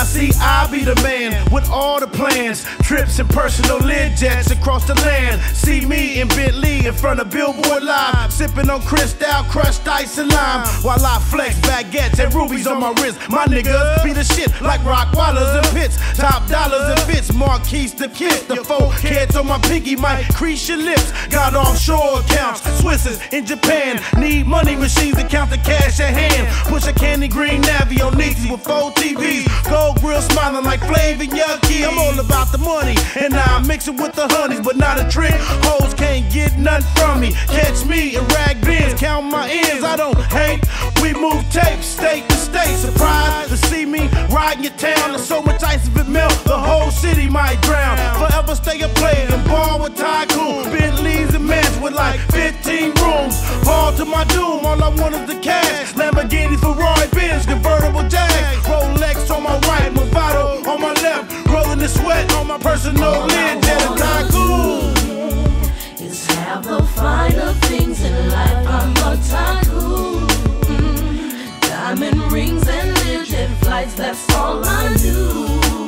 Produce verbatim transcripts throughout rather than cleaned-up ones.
Now see, I be the man with all the plans, trips and personal lid jets across the land. See me in Bentley in front of Billboard Live, sipping on Cristal, crushed ice and lime, while I flex baguettes and rubies on my wrist. My niggas be the shit like rock wallers and pits, top dollars and fits, Marquise the kiss. The four kids on my piggy might crease your lips. Got offshore accounts, Swisses in Japan, need money machines to count the cash at hand. Push a candy green navy on Nixie with four T Vs, gold grill smiling like Flav and Yucky. I'm all about the money, and now I'm mixing with the honeys, but not a trick. Hoes can't get nothing from me. Catch me in rag bins, count my ends. I don't hate. We move tapes, state to state. Surprised to see me riding your town. There's so much ice if it melt, the whole city might drown. Forever stay a player and ball with Tycoon. Bentleys and mansions with like fifteen rooms. Fall to my doom, all I want is the cash. Lamborghini, Ferrari, Benz, convertible Jag, Rolex on my right, Movado on my left, rolling the sweat on my personal lid. Yeah, Tycoon is half the finer things in life. I'm a tycoon. Mm. Diamond rings and legit flights, that's all I do.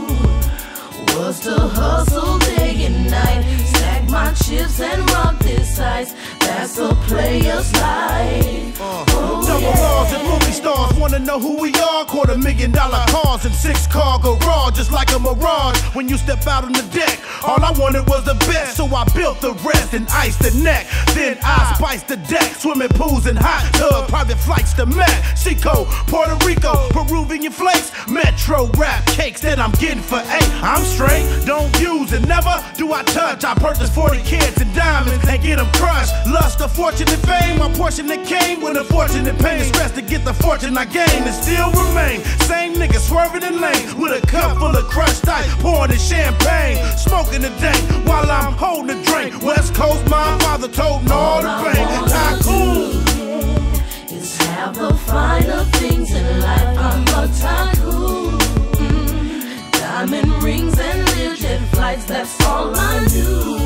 Was to hustle day and night, stack my chips and rock this ice. That's a player's life. Uh, oh, double yeah. R's and movie stars wanna know who we are. Quarter million dollar cars and six car garage, just like a mirage. When you step out on the deck, all I wanted was the best, so I built the rest and iced the neck. Then I spiced the deck, swimming pools and hot tub, private flights to Mexico, Puerto Rico, Peruvian flakes, Metro rap cakes that I'm getting for eight. I'm straight, don't use it, never do I touch. I purchased forty kids and diamonds and get them crushed. Lust of fortune and fame, my portion that came with a fortune and pain. Stress to get the fortune I gained and still remain. Same nigga swerving in lanes with a cup full of crushed ice, pouring in champagne, smoking the dank while I'm holding a drink. West Coast, my father told me all the pain. Tycoon is have the finer things in life. I'm a tycoon. Mm. Diamond rings and legit flights, that's all I do.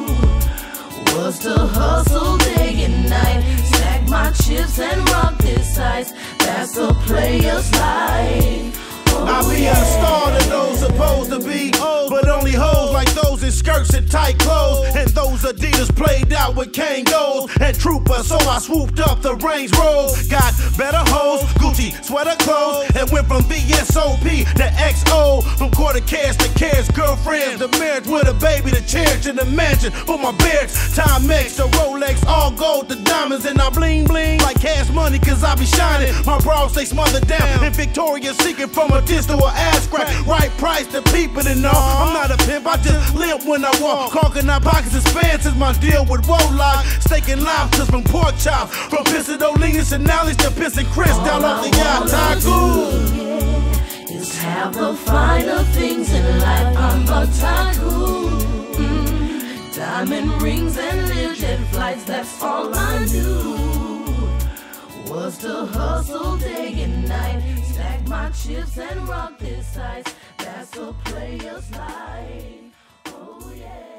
Was to hustle day and night, stack my chips and rock this ice. That's a player's life. Oh, I be yeah. a star that those supposed to be old, but only hoes like those in skirts and tight clothes, and those Adidas played out with Kangos and Troopers. So I swooped up the Range Road, got better hoes, Gucci sweater clothes, and went from V S O P to X O, from quarter cash to cash, girlfriends to marriage with a baby to cherish in the mansion for my beards. Timex to Rolex, all gold to diamonds, and I bling bling like cash money, cause I be shining. My bras stay smothered down in Victoria's Secret from a diss to an ass crack. Right price to people and all. I'm not a pimp, I just limp when I walk. Caulking our pockets expanses, my deal with Warlock. Steak and lobsters from pork chops, from Pissadolinas and Nollies to Piss and Chris down off the yacht. Tycoon is have the finer things in life. I'm a tycoon. Mm. Diamond rings and legit flights, that's all I do. Was to hustle day and night, stack my chips and rock this ice. That's a player's life. Oh yeah.